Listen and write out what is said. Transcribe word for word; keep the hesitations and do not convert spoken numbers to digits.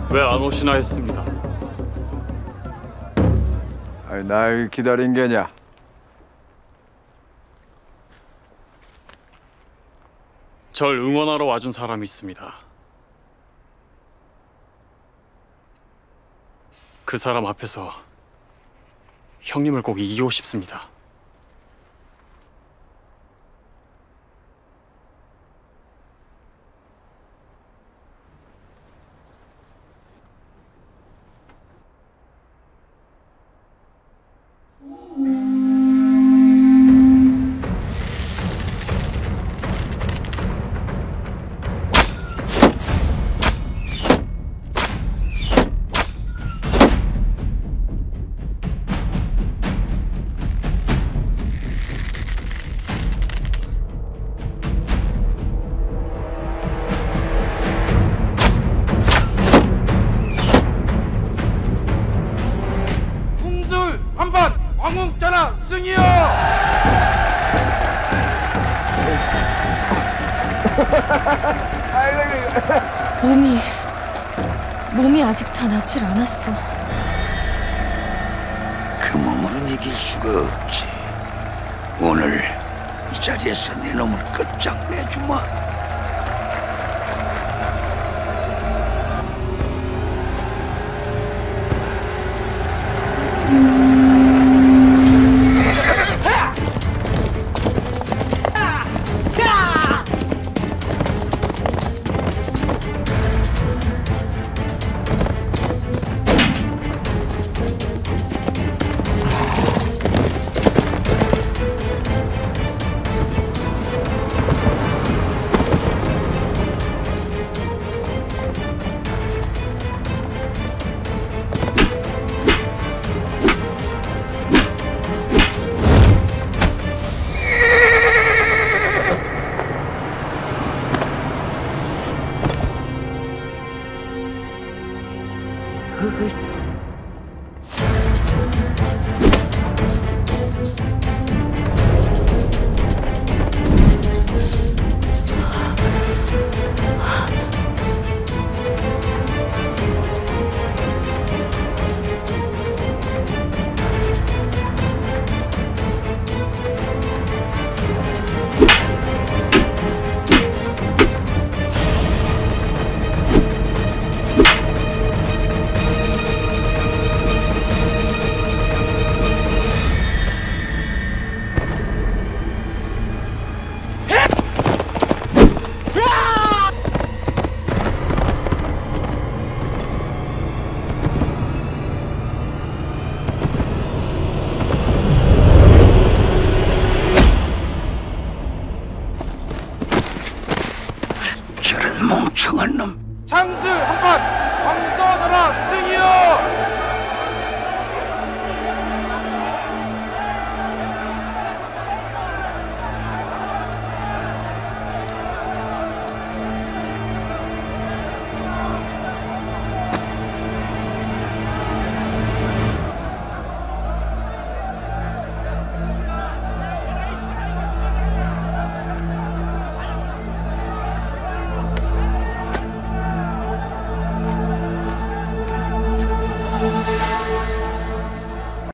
왜 안 오시나 했습니다. 아니, 날 기다린 게냐? 절 응원하러 와준 사람이 있습니다. 그 사람 앞에서 형님을 꼭 이기고 싶습니다. 한판 왕웅자나 승이여! 몸이 몸이 아직 다 낫질 않았어. 그 몸으로는 이길 수가 없지. 오늘 이 자리에서 내 놈을 끝장내주마. 저런 멍청한 놈. 장수 한판 왕서더라 승이여!